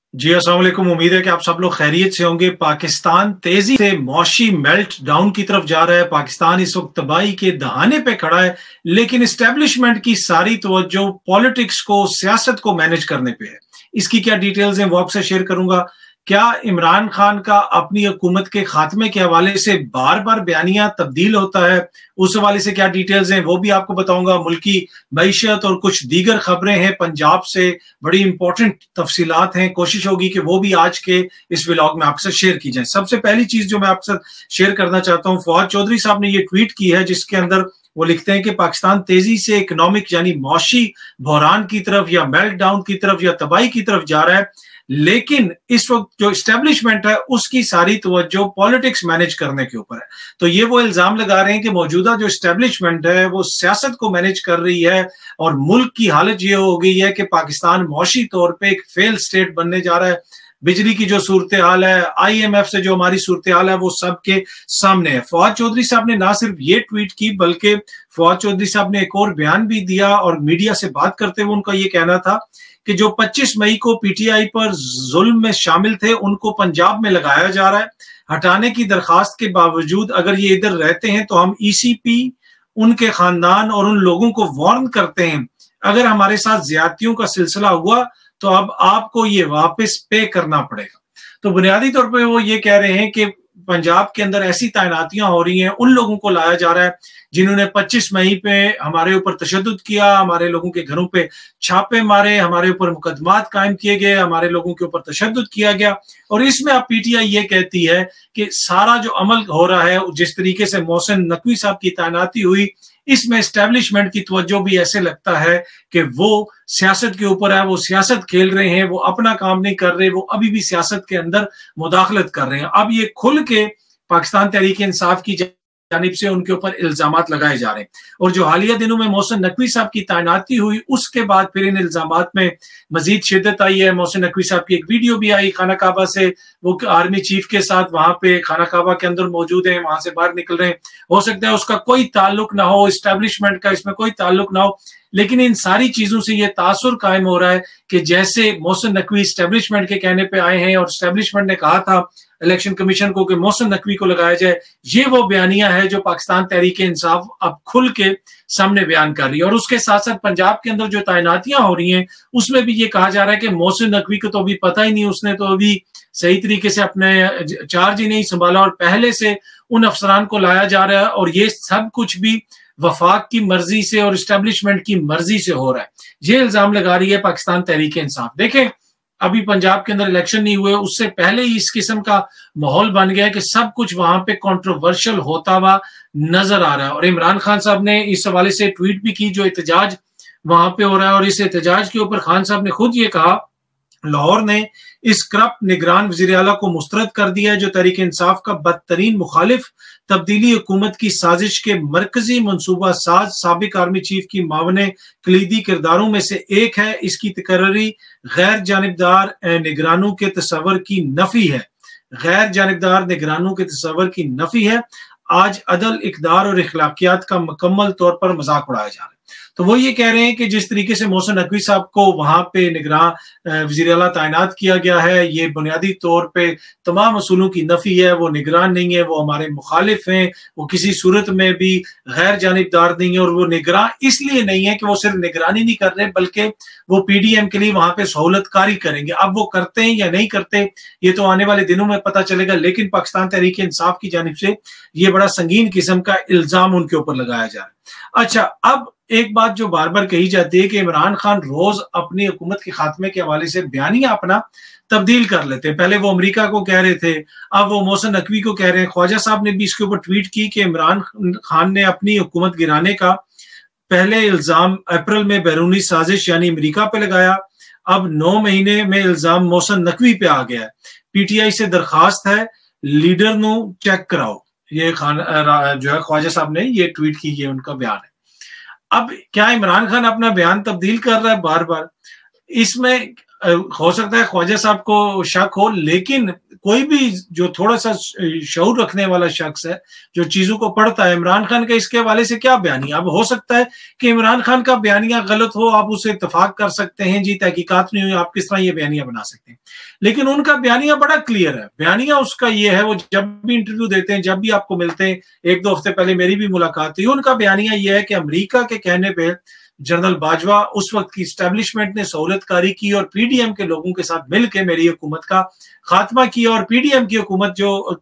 जी, अस्सलाम वालेकुम। उम्मीद है कि आप सब लोग खैरियत से होंगे। पाकिस्तान तेजी से मौशी मेल्ट डाउन की तरफ जा रहा है। पाकिस्तान इस वक्त तबाही के दहाने पे खड़ा है, लेकिन इस्टेब्लिशमेंट की सारी तवज्जो पॉलिटिक्स को, सियासत को मैनेज करने पे है। इसकी क्या डिटेल्स हैं वो आपसे शेयर करूंगा। क्या इमरान खान का अपनी हुकूमत के खात्मे के हवाले से बार बार बयानिया तब्दील होता है, उस हवाले से क्या डिटेल्स हैं वो भी आपको बताऊंगा। मुल्की मईशत और कुछ दीगर खबरें हैं पंजाब से, बड़ी इंपॉर्टेंट तफसीलात हैं। कोशिश होगी कि वो भी आज के इस व्लॉग में आपसे शेयर की जाए। सबसे पहली चीज जो मैं आपसे शेयर करना चाहता हूं, फवाद चौधरी साहब ने ये ट्वीट की है जिसके अंदर वो लिखते हैं कि पाकिस्तान तेजी से इकोनॉमिक यानी मौशी बहरान की तरफ या मेल्ट डाउन की तरफ या तबाही की तरफ जा रहा है, लेकिन इस वक्त जो इस्टेब्लिशमेंट है उसकी सारी तवज्जो पॉलिटिक्स मैनेज करने के ऊपर है। तो ये वो इल्जाम लगा रहे हैं कि मौजूदा जो इस्टेब्लिशमेंट है वो सियासत को मैनेज कर रही है और मुल्क की हालत ये हो गई है कि पाकिस्तान मौशी तौर पे एक फेल स्टेट बनने जा रहा है। बिजली की जो सूरत हाल है, IMF से जो हमारी सूरत हाल है, वो सबके सामने है। फवाद चौधरी साहब ने ना सिर्फ ये ट्वीट की बल्कि फवाद चौधरी साहब ने एक और बयान भी दिया और मीडिया से बात करते हुए उनका ये कहना था कि जो 25 मई को PTI पर जुल्म में शामिल थे उनको पंजाब में लगाया जा रहा है। हटाने की दरखास्त के बावजूद अगर ये इधर रहते हैं तो हम ECP, उनके खानदान और उन लोगों को वार्न करते हैं, अगर हमारे साथ ज्यादतियों का सिलसिला हुआ तो अब आपको ये वापस पे करना पड़ेगा। तो बुनियादी तौर पे वो ये कह रहे हैं कि पंजाब के अंदर ऐसी तैनातियां हो रही हैं, उन लोगों को लाया जा रहा है जिन्होंने 25 मई पे हमारे ऊपर तशद्दुद किया, हमारे लोगों के घरों पे छापे मारे, हमारे ऊपर मुकदमात कायम किए गए, हमारे लोगों के ऊपर तशद्दुद किया गया। और इसमें अब PTI ये कहती है कि सारा जो अमल हो रहा है, जिस तरीके से मोहसिन नकवी साहब की तैनाती हुई, इसमें एस्टेब्लिशमेंट की तवज्जो भी ऐसे लगता है कि वो सियासत के ऊपर है, वो सियासत खेल रहे हैं, वो अपना काम नहीं कर रहे, वो अभी भी सियासत के अंदर मुदाखलत कर रहे हैं। अब ये खुल के पाकिस्तान तहरीक इंसाफ की जानिब से उनके ऊपर इल्जामात लगाए जा रहे हैं। और जो हालिया दिनों में मोहसिन नकवी साहब की तैनाती हुई, उसके बाद फिर इन इल्जामात में मजीद शिद्दत आई है। मोहसिन नकवी साहब की एक वीडियो भी आई खाना काबा से, वो आर्मी चीफ के साथ वहां पे खाना काबा के अंदर मौजूद है, वहां से बाहर निकल रहे हैं। हो सकता है उसका कोई ताल्लुक ना हो, इस्टेब्लिशमेंट का इसमें कोई ताल्लुक ना हो, लेकिन इन सारी चीजों से ये तासुर कायम हो रहा है कि जैसे मोहसिन नकवी इस्टेब्लिशमेंट के कहने पे आए हैं और इस्टेब्लिशमेंट ने कहा था इलेक्शन कमीशन को कि मोहसिन नकवी को लगाया जाए, ये वो बयानिया है जो पाकिस्तान तहरीक इंसाफ अब खुल के सामने बयान कर रही है। और उसके साथ साथ पंजाब के अंदर जो तैनातियां हो रही हैं उसमें भी ये कहा जा रहा है कि मोहसिन नकवी को तो अभी पता ही नहीं, उसने तो अभी सही तरीके से अपने चार्ज ही नहीं संभाला और पहले से उन अफसरान को लाया जा रहा है, और ये सब कुछ भी वफाक की मर्जी से और इस्टेब्लिशमेंट की मर्जी से हो रहा है। ये इल्जाम लगा रही है पाकिस्तान तहरीक इंसाफ। देखें, अभी पंजाब के अंदर इलेक्शन नहीं हुए, उससे पहले ही इस किस्म का माहौल बन गया है कि सब कुछ वहां पे कंट्रोवर्शियल होता हुआ नजर आ रहा है। और इमरान खान साहब ने इस हवाले से ट्वीट भी की, जो एहतजाज वहां पे हो रहा है, और इस एहतजाज के ऊपर खान साहब ने खुद ये कहा, लाहौर ने इस करप्ट निगरान वजीर आला को मुस्तरद कर दिया है जो तहरीक इंसाफ का बदतरीन मुखालिफ, तब्दीली हुकूमत की साजिश के मरकजी मनसूबा साज, साबिक आर्मी चीफ की मावने कलीदी किरदारों में से एक है। इसकी तकर्री गैर जानिबदार निगरानों के तस्वर की नफी है, गैर जानिबदार निगरानों के तस्वर की नफी है। आज अदल, इकदार और इखलाकियात का मुकम्मल तौर पर मजाक उड़ाया जा रहा है। तो वो ये कह रहे हैं कि जिस तरीके से मोहसिन नकवी साहब को वहां पे निगरान वजीर आला तैनात किया गया है, ये बुनियादी तौर पे तमाम असूलों की नफी है। वो निगरान नहीं है, वो हमारे मुखालिफ हैं, वो किसी सूरत में भी गैर जानिबदार नहीं है। और वो निगरान इसलिए नहीं है कि वो सिर्फ निगरानी नहीं कर रहे, बल्कि वो PDM के लिए वहां पे सहूलतकारी करेंगे। अब वो करते हैं या नहीं करते ये तो आने वाले दिनों में पता चलेगा, लेकिन पाकिस्तान तहरीक इंसाफ की जानिब से ये बड़ा संगीन किस्म का इल्जाम उनके ऊपर लगाया जा रहा है। अच्छा, अब एक बात जो बार बार कही जाती है कि इमरान खान रोज अपनी हुकूमत के खात्मे के हवाले से बयानिया अपना तब्दील कर लेते हैं। पहले वो अमेरिका को कह रहे थे, अब वो मोहसिन नकवी को कह रहे हैं। ख्वाजा साहब ने भी इसके ऊपर ट्वीट की कि इमरान खान ने अपनी हुकूमत गिराने का पहले इल्जाम अप्रैल में बैरूनी साजिश यानी अमेरिका पे लगाया, अब 9 महीने में इल्जाम मोहसिन नकवी पे आ गया है। PTI से दरखास्त है, लीडर नो चेक कराओ। ये खान जो है ख्वाजा साहब ने ये ट्वीट की, ये उनका बयान है। अब क्या इमरान खान अपना बयान तब्दील कर रहा है बार बार? इसमें हो सकता है ख्वाजा साहब को शक हो, लेकिन कोई भी जो थोड़ा सा शऊर रखने वाला शख्स है, जो चीजों को पढ़ता है, इमरान खान का इसके हवाले से क्या बयानिया। अब हो सकता है कि इमरान खान का बयानिया गलत हो, आप उससे इत्तेफाक कर सकते हैं, जी तहकीकात नहीं हुई, आप किस तरह ये बयानिया बना सकते हैं, लेकिन उनका बयानिया बड़ा क्लियर है। बयानिया उसका ये है, वो जब भी इंटरव्यू देते हैं, जब भी आपको मिलते हैं, 1-2 हफ्ते पहले मेरी भी मुलाकात हुई, उनका बयानिया ये है कि अमेरिका के कहने पे जनरल बाजवा, उस वक्त की स्टैब्लिशमेंट ने सहूलतकारी की और पीडीएम के लोगों के साथ मिलकर मेरी हुकूमत का खात्मा किया, और पीडीएम की हुकूमत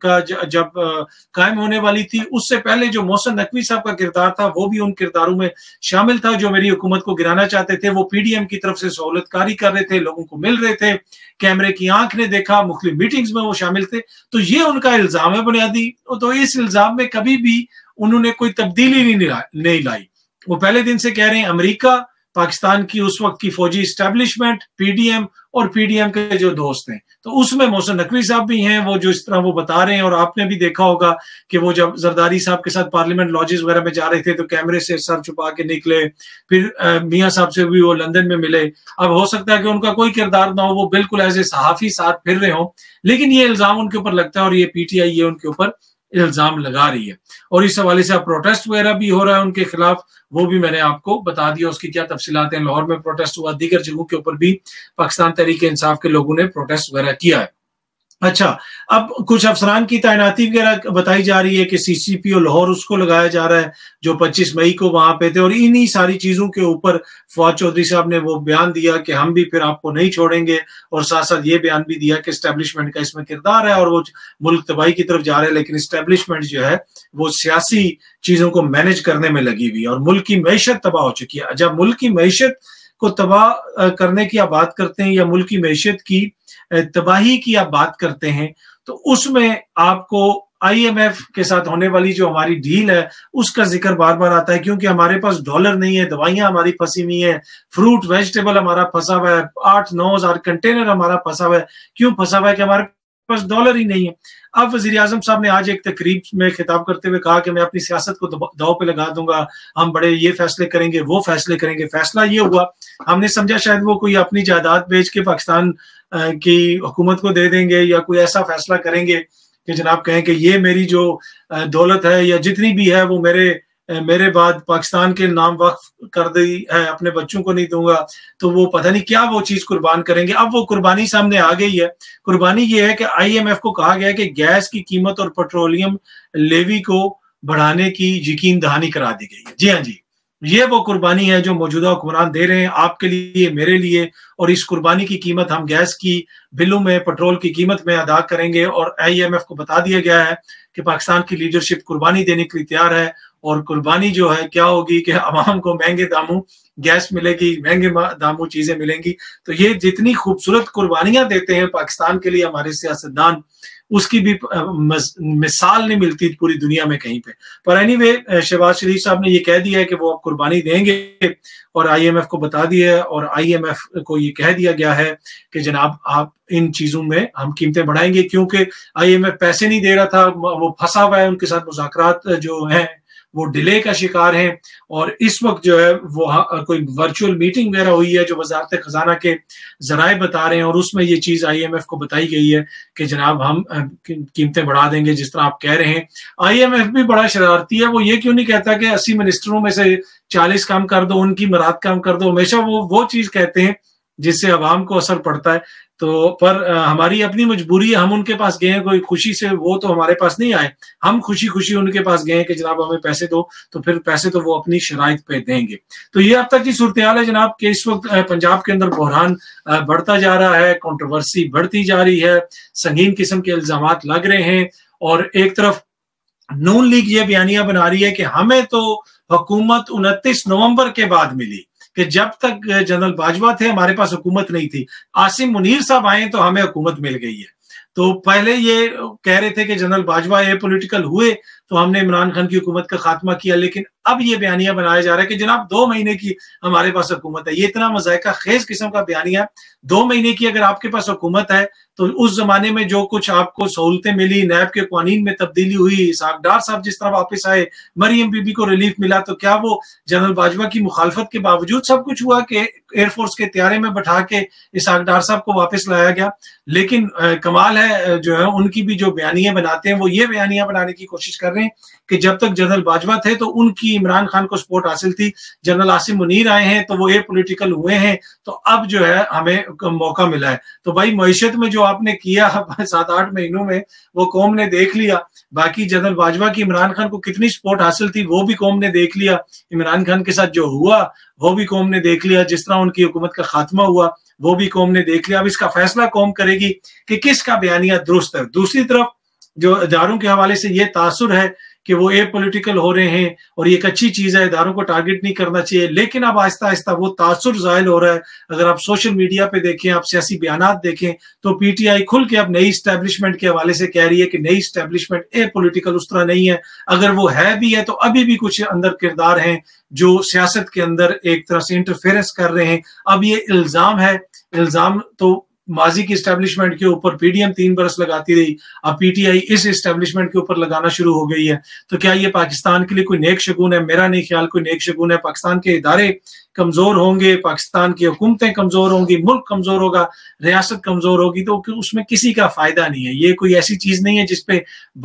जब कायम होने वाली थी, उससे पहले जो मोहसिन नकवी साहब का किरदार था, वो भी उन किरदारों में शामिल था जो मेरी हुकूमत को गिराना चाहते थे। वो पीडीएम की तरफ से सहूलतकारी कर रहे थे, लोगों को मिल रहे थे, कैमरे की आंख ने देखा, मुख्तलिफ मीटिंग्स में वो शामिल थे। तो ये उनका इल्जाम है बुनियादी। तो इस इल्जाम में कभी भी उन्होंने कोई तब्दीली नहीं लाई। वो पहले दिन से कह रहे हैं अमेरिका, पाकिस्तान की उस वक्त की फौजी एस्टेब्लिशमेंट, पीडीएम और पीडीएम के जो दोस्त हैं, तो उसमें मोहसिन नकवी साहब भी हैं, वो जो इस तरह वो बता रहे हैं। और आपने भी देखा होगा कि वो जब जरदारी साहब के साथ पार्लियामेंट लॉजेस वगैरह में जा रहे थे तो कैमरे से सर छुपा के निकले, फिर मियां साहब से भी वो लंदन में मिले। अब हो सकता है कि उनका कोई किरदार ना हो, वो बिल्कुल एज ए सहाफी साथ फिर रहे हो, लेकिन ये इल्जाम उनके ऊपर लगता है और ये पीटीआई ये उनके ऊपर इल्जाम लगा रही है। और इस हवाले से अब प्रोटेस्ट वगैरह भी हो रहा है उनके खिलाफ, वो भी मैंने आपको बता दिया उसकी क्या तफसीलात हैं। लाहौर में प्रोटेस्ट हुआ, दीगर जगहों के ऊपर भी पाकिस्तान तहरीक इंसाफ के लोगों ने प्रोटेस्ट वगैरह किया है। अच्छा, अब कुछ अफसरान की तैनाती वगैरह बताई जा रही है कि सीसीपीओ लाहौर उसको लगाया जा रहा है जो 25 मई को वहां पे थे, और इन्हीं सारी चीजों के ऊपर फवाद चौधरी साहब ने वो बयान दिया कि हम भी फिर आपको नहीं छोड़ेंगे, और साथ साथ ये बयान भी दिया कि एस्टेब्लिशमेंट का इसमें किरदार है और वो मुल्क तबाही की तरफ जा रहे हैं, लेकिन एस्टेब्लिशमेंट जो है वो सियासी चीजों को मैनेज करने में लगी हुई है और मुल्क की मईशत तबाह हो चुकी है। जब मुल्क की मईशत को तबाह करने की आप बात करते हैं या मुल्क की मईशत की तबाही की आप बात करते हैं, तो उसमें आपको आईएमएफ के साथ होने वाली जो हमारी डील है उसका जिक्र बार बार आता है, क्योंकि हमारे पास डॉलर नहीं है, दवाइयां हमारी फंसी हुई है, फ्रूट वेजिटेबल हमारा फंसा हुआ है, 8-9 हजार कंटेनर हमारा फंसा हुआ है। क्यों फंसा हुआ है? कि हमारे पास डॉलर ही नहीं है। अब वजीर आजम साहब ने आज एक तकरीब में खिताब करते हुए कहा कि मैं अपनी सियासत को दाव पे लगा दूंगा, हम बड़े ये फैसले करेंगे, वो फैसले करेंगे। फैसला ये हुआ, हमने समझा शायद वो कोई अपनी जायदाद बेच के पाकिस्तान की हुकूमत को दे देंगे या कोई ऐसा फैसला करेंगे कि जनाब कहें कि ये मेरी जो दौलत है या जितनी भी है वो मेरे बाद पाकिस्तान के नाम वक्फ कर दी है, अपने बच्चों को नहीं दूंगा। तो वो पता नहीं क्या वो चीज कुर्बान करेंगे। अब वो कुर्बानी सामने आ गई है। कुर्बानी ये है कि आईएमएफ को कहा गया कि गैस की कीमत और पेट्रोलियम लेवी को बढ़ाने की यकीन दहानी करा दी गई है। जी हाँ जी, ये वो कुर्बानी है जो मौजूदा हुक्मरान दे रहे हैं आपके लिए, मेरे लिए, और इस कुर्बानी की कीमत हम गैस की बिलों में, पेट्रोल की कीमत में अदा करेंगे। और आईएमएफ को बता दिया गया है कि पाकिस्तान की लीडरशिप कुर्बानी देने के लिए तैयार है, और कुर्बानी जो है क्या होगी कि अवाम को महंगे दामों गैस मिलेगी, महंगे दामों चीजें मिलेंगी। तो ये जितनी खूबसूरत कुर्बानियां देते हैं पाकिस्तान के लिए हमारे सियासतदान, उसकी भी मिसाल नहीं मिलती पूरी दुनिया में कहीं पे। पर एनीवे, शहबाज शरीफ साहब ने ये कह दिया है कि वो अब कुर्बानी देंगे और आईएमएफ को बता दिया है, और आईएमएफ को ये कह दिया गया है कि जनाब आप इन चीजों में हम कीमतें बढ़ाएंगे, क्योंकि आईएमएफ पैसे नहीं दे रहा था, वो फंसा हुआ है, उनके साथ मुज़ाकरात जो है वो डिले का शिकार हैं। और इस वक्त जो है वो कोई वर्चुअल मीटिंग वगैरह हुई है जो वजारत खजाना के जराए बता रहे हैं, और उसमें ये चीज आईएमएफ को बताई गई है कि जनाब हम कीमतें बढ़ा देंगे जिस तरह आप कह रहे हैं। आईएमएफ भी बड़ा शरारती है, वो ये क्यों नहीं कहता कि 80 मिनिस्टरों में से 40 काम कर दो, उनकी मराद काम कर दो। हमेशा वो चीज कहते हैं जिससे अवाम को असर पड़ता है। तो पर हमारी अपनी मजबूरी है, हम उनके पास गए हैं कोई खुशी से, वो तो हमारे पास नहीं आए, हम खुशी खुशी उनके पास गए कि जनाब हमें पैसे दो, तो फिर पैसे तो वो अपनी शराइत पे देंगे। तो ये अब तक की सूरत हाल है जनाब कि इस वक्त पंजाब के अंदर बहरान बढ़ता जा रहा है, कंट्रोवर्सी बढ़ती जा रही है, संगीन किस्म के इल्जामात लग रहे हैं। और एक तरफ नून लीग ये बयानिया बना रही है कि हमें तो हुकूमत 29 नवंबर के बाद मिली, कि जब तक जनरल बाजवा थे हमारे पास हुकूमत नहीं थी, आसिम मुनीर साहब आए तो हमें हुकूमत मिल गई है। तो पहले ये कह रहे थे कि जनरल बाजवा ये पॉलिटिकल हुए, تو ہم نے عمران خان کی حکومت کا خاتمہ کیا. لیکن اب یہ بیانیہ بنایا جا رہا ہے کہ جناب 2 مہینے کی ہمارے پاس حکومت ہے. یہ اتنا مذائقہ خیز قسم کا بیانیہ. 2 مہینے کی اگر آپ کے پاس حکومت ہے تو اس زمانے میں جو کچھ آپ کو سہولتیں ملی, نیب کے قوانین میں تبدیلی ہوئی, اسحاق ڈار صاحب جس طرح واپس آئے, مریم بی بی کو ریلیف ملا, تو کیا وہ جنرل باجوہ کی مخالفت کے باوجود سب کچھ ہوا کہ ایئر فورس کے طیارے میں بٹھا کے اسحاق ڈار صاحب کو واپس لایا گیا؟ لیکن کمال ہے جو ہے ان کی بھی جو بیانیے بناتے ہیں وہ یہ بیانیہ بنانے کی کوشش کر رہے ہیں کہ جب تک جنرل باجوہ تھے تو ان کی عمران خان کو سپورٹ حاصل تھی, جنرل عاصم منیر آئے ہیں تو وہ اے پولیٹیکل ہوئے ہیں, تو اب جو ہے ہمیں موقع ملا ہے. تو بھائی معیشت میں جو آپ نے کیا 7-8 مہینوں میں وہ قوم نے دیکھ لیا. باقی جنرل باجوہ کی عمران خان کو کتنی سپورٹ حاصل تھی وہ بھی قوم نے دیکھ لیا. عمران خان کے ساتھ جو ہوا وہ بھی قوم نے دیکھ لیا. جس طرح ان کی حکومت کا خاتمہ ہوا وہ بھی قوم نے دیکھ لیا. اب اس کا فیصلہ قوم کرے گی کہ کس کا بیانیہ درست ہے. دوسری طرف جو اداروں کے حوالے سے یہ تاثر ہے کہ وہ اے پولیٹیکل ہو رہے ہیں, اور یہ ایک اچھی چیز ہے, اداروں کو ٹارگٹ نہیں کرنا چاہیے, لیکن اب آہستہ آہستہ وہ تاثر زائل ہو رہا ہے. اگر آپ سوشل میڈیا پہ دیکھیں, آپ سیاسی بیانات دیکھیں, تو پی ٹی آئی کھل کے اب نئی اسٹیبلشمنٹ کے حوالے سے کہہ رہی ہے کہ نئی اسٹیبلشمنٹ اے پولیٹیکل اس طرح نہیں ہے. اگر وہ ہے بھی ہے تو ابھی بھی کچھ اندر کردار ہیں جو سیاست کے اندر ایک طرح سے انٹرفیئرنس کر رہے ہیں. اب یہ الزام ہے, الزام تو ماضی کی اسٹیبلشمنٹ کے اوپر پی ڈی ایم 3 برس لگاتی رہی, اب P T I us establishment کے اوپر لگانا شروع ہو گئی ہے. تو کیا یہ پاکستان کے لیے کوئی نیک شگون ہے؟ میرا نہیں خیال کوئی نیک شگون ہے. پاکستان کے ادارے کمزور ہوں گے, پاکستان کی حکومتیں کمزور ہوں گی, ملک کمزور ہوگا, ریاست کمزور ہوگی, تو اس میں کسی کا فائدہ نہیں ہے. یہ کوئی ایسی چیز نہیں ہے جس پہ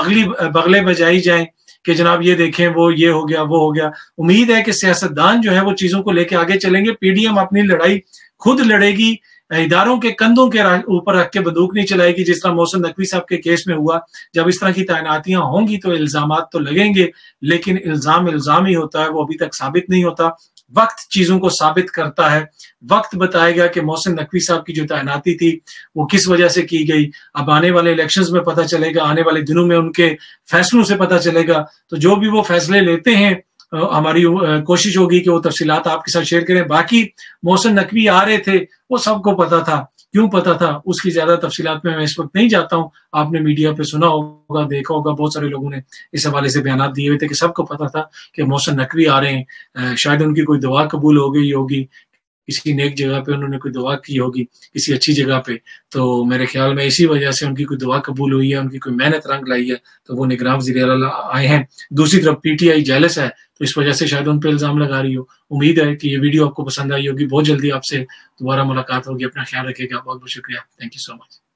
بغلے بجائی جائیں کہ جناب یہ دیکھیں وہ یہ ہو گیا وہ ہو گیا. امید ہے کہ سیاستدان جو ہے وہ چیزوں کو لے کے آگے چلیں گے. پی ڈی ایم اپنی لڑائی خود لڑے گی, اداروں کے کندھوں کے اوپر رکھ کے بندوق نہیں چلائے گی, جس طرح محسن نقوی صاحب کے کیس میں ہوا. جب اس طرح کی تعیناتیاں ہوں گی تو الزامات تو لگیں گے, لیکن الزام ہی ہوتا ہے, وہ ابھی تک ثابت نہیں ہوتا. وقت چیزوں کو ثابت کرتا ہے, وقت بتائے گا کہ محسن نقوی صاحب کی جو تعیناتی تھی وہ کس وجہ سے کی گئی. اب آنے والے الیکشنز میں پتہ چلے گا, آنے والے دنوں میں ان کے فیصلوں سے پتہ چلے گا. تو جو بھی وہ فیصلے لیتے ہیں ہماری کوشش ہوگی کہ وہ تفصیلات آپ کے ساتھ شیئر کریں. باقی محسن نقوی آ رہے تھے وہ سب کو پتا تھا, کیوں پتا تھا اس کی زیادہ تفصیلات میں اس وقت نہیں جاتا ہوں. آپ نے میڈیا پہ سنا ہوگا, دیکھا ہوگا, بہت سارے لوگوں نے اس حوالے سے بیانات دیے ہوئے تھے کہ سب کو پتا تھا کہ محسن نقوی آ رہے ہیں. شاید ان کی کوئی دعا قبول ہو گئی ہوگی, کسی نیک جگہ پہ انہوں نے کوئی دعا کی ہوگی, کسی اچھی جگہ پہ, تو میرے خیال میں اسی وجہ سے ان کی کوئی دعا قبول ہوئی ہے, ان کی کوئی محنت رنگ لائی ہے, تو وہ نگراں وزیر اعلیٰ آئے ہیں. دوسری طرف پی ٹی آئی جیلس ہے, تو اس وجہ سے شاید ان پہ الزام لگا رہی ہو. امید ہے کہ یہ ویڈیو آپ کو پسند آئی ہوگی. بہت جلدی آپ سے دوبارہ ملاقات ہوگی. اپنا خیال رکھے گا. بہت بہت شکریہ. Thank you so much.